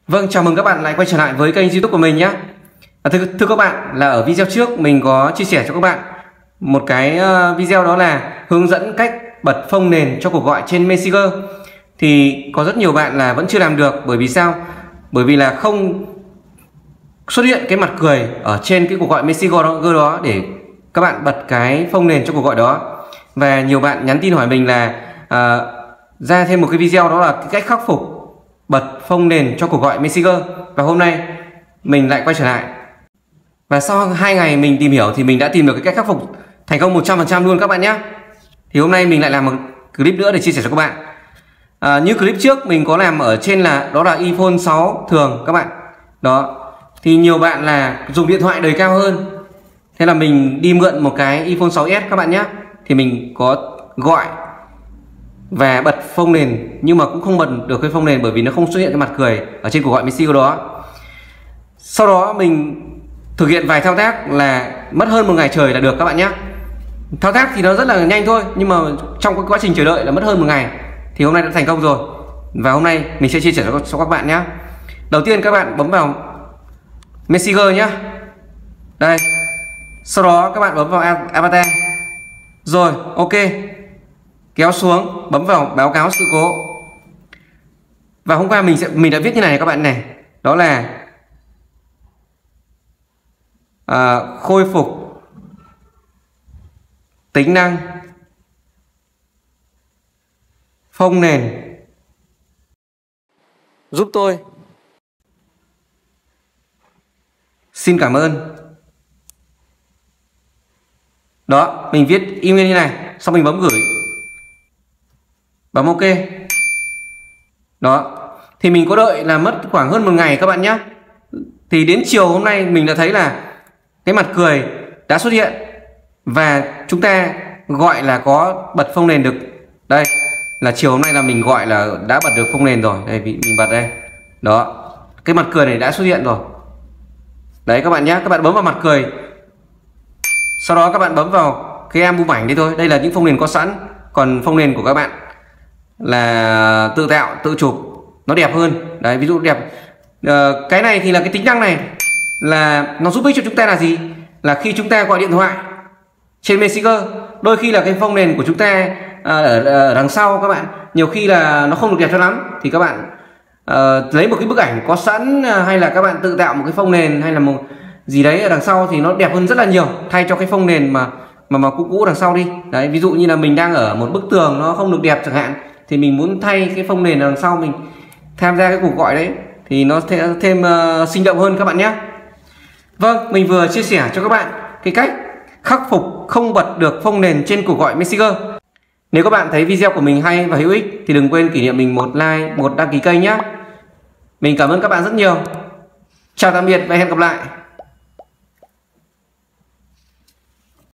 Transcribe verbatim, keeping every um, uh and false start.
Vâng, chào mừng các bạn lại quay trở lại với kênh YouTube của mình nhé. À, thưa, thưa các bạn, là ở video trước mình có chia sẻ cho các bạn một cái video, đó là hướng dẫn cách bật phông nền cho cuộc gọi trên Messenger. Thì có rất nhiều bạn là vẫn chưa làm được. Bởi vì sao? Bởi vì là không xuất hiện cái mặt cười ở trên cái cuộc gọi Messenger đó, đó để các bạn bật cái phông nền cho cuộc gọi đó. Và nhiều bạn nhắn tin hỏi mình là à, ra thêm một cái video, đó là cái cách khắc phục bật phông nền cho cuộc gọi Messenger. Và hôm nay mình lại quay trở lại. Và sau hai ngày mình tìm hiểu thì mình đã tìm được cái cách khắc phục thành công một trăm phần trăm luôn các bạn nhé. Thì hôm nay mình lại làm một clip nữa để chia sẻ cho các bạn. à, Như clip trước mình có làm ở trên là đó là iPhone sáu thường các bạn. Đó. Thì nhiều bạn là dùng điện thoại đời cao hơn, thế là mình đi mượn một cái iPhone sáu S các bạn nhé. Thì mình có gọi và bật phông nền, nhưng mà cũng không bật được cái phông nền bởi vì nó không xuất hiện cái mặt cười ở trên cuộc gọi Messenger đó. Sau đó mình thực hiện vài thao tác là mất hơn một ngày trời là được các bạn nhé. Thao tác thì nó rất là nhanh thôi, nhưng mà trong cái quá trình chờ đợi là mất hơn một ngày. Thì hôm nay đã thành công rồi, và hôm nay mình sẽ chia sẻ cho các bạn nhé. Đầu tiên các bạn bấm vào Messenger nhé. Đây. Sau đó các bạn bấm vào avatar. Rồi, ok. Kéo xuống, bấm vào báo cáo sự cố. Và hôm qua mình sẽ mình đã viết như này các bạn này, đó là à, khôi phục tính năng phông nền giúp tôi. Xin cảm ơn. Đó, mình viết email như này, xong mình bấm gửi. Bấm ok. Đó. Thì mình có đợi là mất khoảng hơn một ngày các bạn nhé. Thì đến chiều hôm nay mình đã thấy là cái mặt cười đã xuất hiện, và chúng ta gọi là có bật phông nền được. Đây là chiều hôm nay là mình gọi là đã bật được phông nền rồi. Đây mình bật đây. Đó. Cái mặt cười này đã xuất hiện rồi. Đấy các bạn nhé. Các bạn bấm vào mặt cười, sau đó các bạn bấm vào cái album ảnh đi thôi. Đây là những phông nền có sẵn. Còn phông nền của các bạn là tự tạo, tự chụp, nó đẹp hơn. Đấy, ví dụ đẹp. à, Cái này thì là cái tính năng này là nó giúp ích cho chúng ta là gì? Là khi chúng ta gọi điện thoại trên Messenger, đôi khi là cái phông nền của chúng ta à, ở, ở đằng sau các bạn, nhiều khi là nó không được đẹp cho lắm. Thì các bạn à, lấy một cái bức ảnh có sẵn, hay là các bạn tự tạo một cái phông nền hay là một gì đấy ở đằng sau thì nó đẹp hơn rất là nhiều, thay cho cái phông nền mà mà mà cũ cũ đằng sau đi. Đấy, ví dụ như là mình đang ở một bức tường nó không được đẹp chẳng hạn, thì mình muốn thay cái phông nền đằng sau mình tham gia cái cuộc gọi đấy thì nó thêm, thêm uh, sinh động hơn các bạn nhé. Vâng, mình vừa chia sẻ cho các bạn cái cách khắc phục không bật được phông nền trên cuộc gọi Messenger. Nếu các bạn thấy video của mình hay và hữu ích thì đừng quên kỷ niệm mình một like, một đăng ký kênh nhé. Mình cảm ơn các bạn rất nhiều. Chào tạm biệt và hẹn gặp lại.